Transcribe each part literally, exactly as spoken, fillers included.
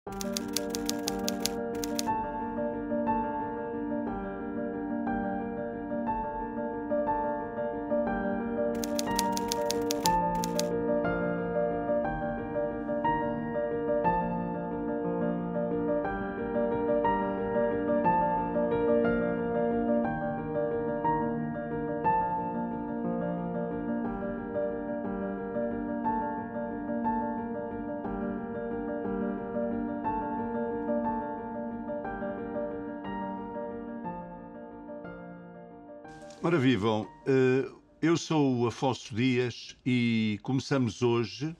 Ora vivam, eu sou o Afonso Dias e começamos hoje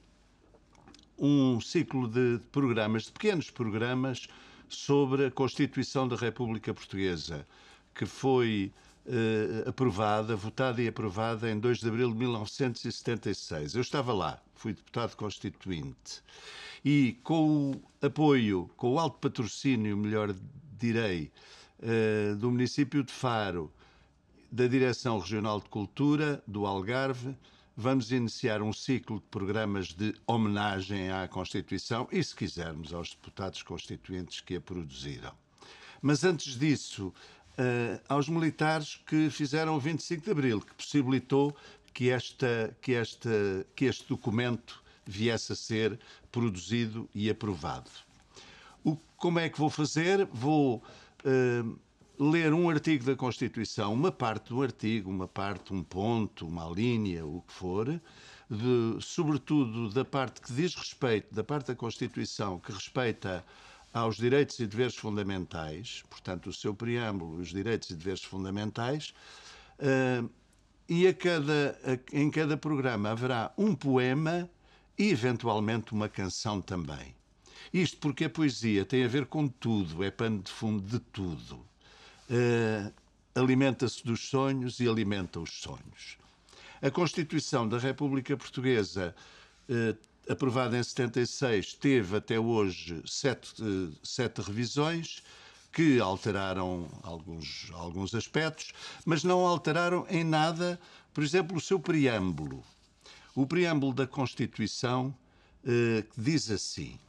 um ciclo de programas, de pequenos programas, sobre a Constituição da República Portuguesa, que foi eh, aprovada, votada e aprovada em dois de abril de mil novecentos e setenta e seis. Eu estava lá, fui deputado constituinte. E com o apoio, com o alto patrocínio, melhor direi, eh, do município de Faro, da Direção Regional de Cultura do Algarve, vamos iniciar um ciclo de programas de homenagem à Constituição e, se quisermos, aos deputados constituintes que a produziram. Mas antes disso, uh, aos militares que fizeram o vinte e cinco de abril, que possibilitou que, esta, que, esta, que este documento viesse a ser produzido e aprovado. O, como é que vou fazer? Vou uh, ler um artigo da Constituição, uma parte do artigo, uma parte, um ponto, uma linha, o que for, de, sobretudo da parte que diz respeito, da parte da Constituição que respeita aos direitos e deveres fundamentais, portanto, o seu preâmbulo, os direitos e deveres fundamentais, uh, e a cada, a, em cada programa haverá um poema e, eventualmente, uma canção também. Isto porque a poesia tem a ver com tudo, é pano de fundo de tudo. Uh, alimenta-se dos sonhos e alimenta os sonhos. A Constituição da República Portuguesa, uh, aprovada em setenta e seis, teve até hoje sete, uh, sete revisões que alteraram alguns, alguns aspectos, mas não alteraram em nada, por exemplo, o seu preâmbulo. O preâmbulo da Constituição uh, diz assim: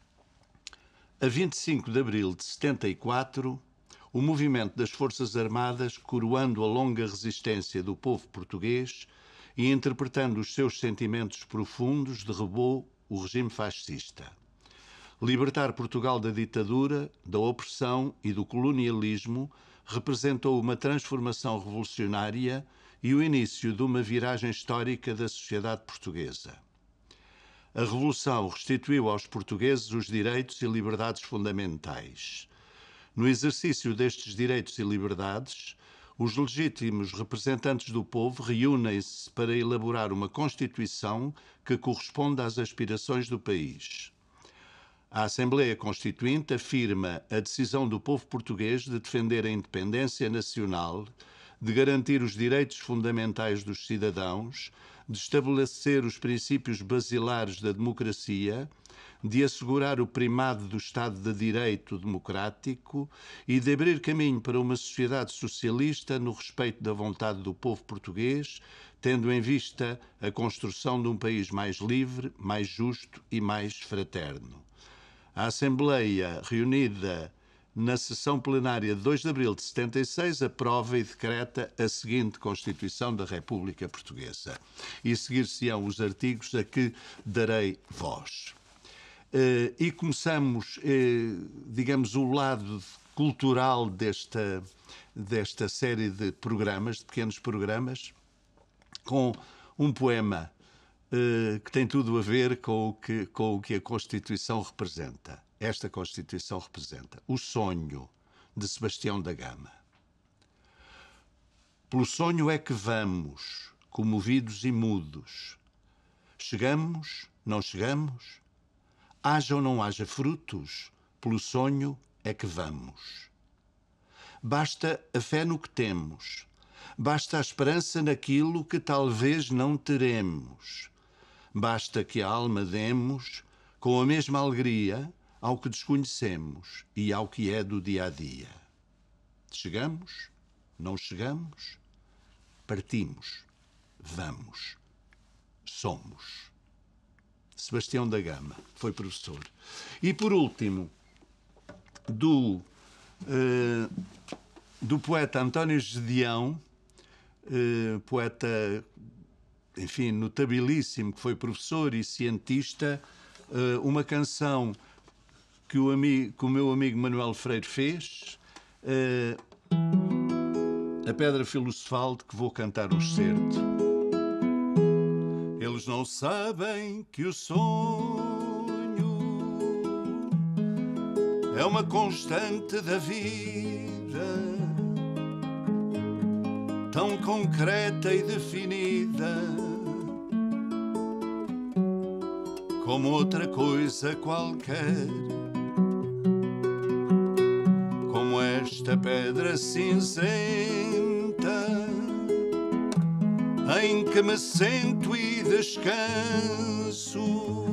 a vinte e cinco de abril de setenta e quatro, o movimento das Forças Armadas, coroando a longa resistência do povo português e interpretando os seus sentimentos profundos, derrubou o regime fascista. Libertar Portugal da ditadura, da opressão e do colonialismo representou uma transformação revolucionária e o início de uma viragem histórica da sociedade portuguesa. A Revolução restituiu aos portugueses os direitos e liberdades fundamentais. No exercício destes direitos e liberdades, os legítimos representantes do povo reúnem-se para elaborar uma Constituição que corresponda às aspirações do país. A Assembleia Constituinte afirma a decisão do povo português de defender a independência nacional, de garantir os direitos fundamentais dos cidadãos, de estabelecer os princípios basilares da democracia, de assegurar o primado do Estado de Direito democrático e de abrir caminho para uma sociedade socialista no respeito da vontade do povo português, tendo em vista a construção de um país mais livre, mais justo e mais fraterno. A Assembleia, reunida na sessão plenária de dois de abril de setenta e seis, aprova e decreta a seguinte Constituição da República Portuguesa. E seguir-se-ão os artigos a que darei voz. Uh, e começamos, uh, digamos, o lado cultural desta, desta série de programas, de pequenos programas, com um poema uh, que tem tudo a ver com o que, com o que a Constituição representa. Esta Constituição representa o sonho de Sebastião da Gama. Pelo sonho é que vamos, comovidos e mudos. Chegamos, não chegamos? Haja ou não haja frutos, pelo sonho é que vamos. Basta a fé no que temos, basta a esperança naquilo que talvez não teremos. Basta que a alma demos, com a mesma alegria, ao que desconhecemos e ao que é do dia-a-dia. Chegamos, não chegamos, partimos, vamos, somos. Sebastião da Gama, foi professor. E, por último, do, uh, do poeta António Gedeão, uh, poeta, enfim, notabilíssimo, que foi professor e cientista, uh, uma canção que o, amigo, que o meu amigo Manuel Freire fez, uh, A Pedra Filosofal, de que vou cantar um excerto. Eles não sabem que o sonho é uma constante da vida, tão concreta e definida como outra coisa qualquer, como esta pedra cinzenta em que me sento e descanso,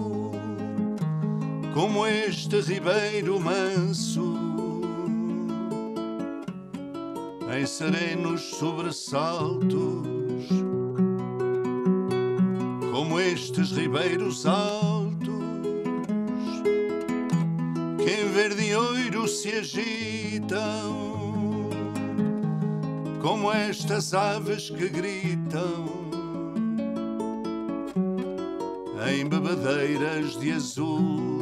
como este ribeiro manso em serenos sobressaltos, como estes ribeiros altos que em verde e ouro se agitam, como estas aves que gritam em bebedeiras de azul.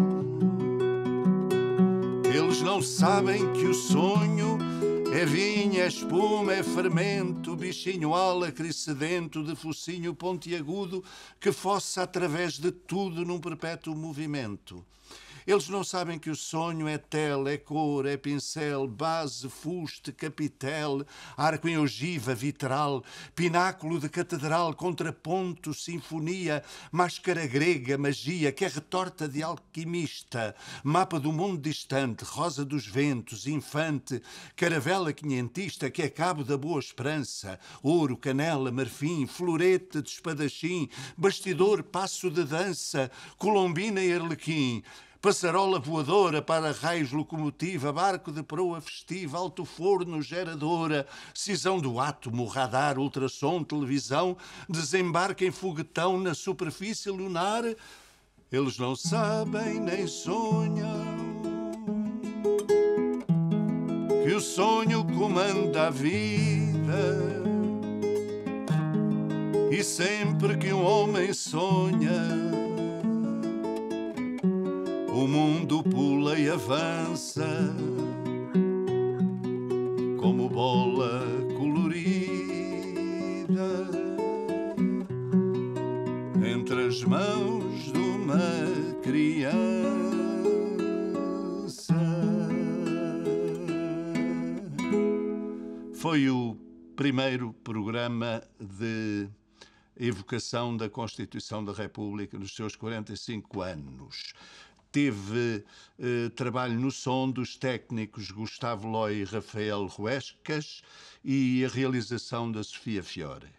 Eles não sabem que o sonho é vinho, é espuma, é fermento, bichinho alacre sedento de focinho pontiagudo que fossa através de tudo num perpétuo movimento. Eles não sabem que o sonho é tela, é cor, é pincel, base, fuste, capitel, arco em ogiva, vitral, pináculo de catedral, contraponto, sinfonia, máscara grega, magia, que é retorta de alquimista, mapa do mundo distante, rosa dos ventos, infante, caravela quinhentista, que é cabo da boa esperança, ouro, canela, marfim, florete de espadachim, bastidor, passo de dança, colombina e arlequim, passarola voadora, para-raios, locomotiva, barco de proa festiva, alto forno, geradora, cisão do átomo, radar, ultrassom, televisão, desembarque em foguetão na superfície lunar. Eles não sabem nem sonham que o sonho comanda a vida, e sempre que um homem sonha, o mundo pula e avança como bola colorida entre as mãos de uma criança. Foi o primeiro programa de evocação da Constituição da República nos seus quarenta e cinco anos. Teve eh, trabalho no som dos técnicos Gustavo Loi e Rafael Ruescas e a realização da Sofia Fiore.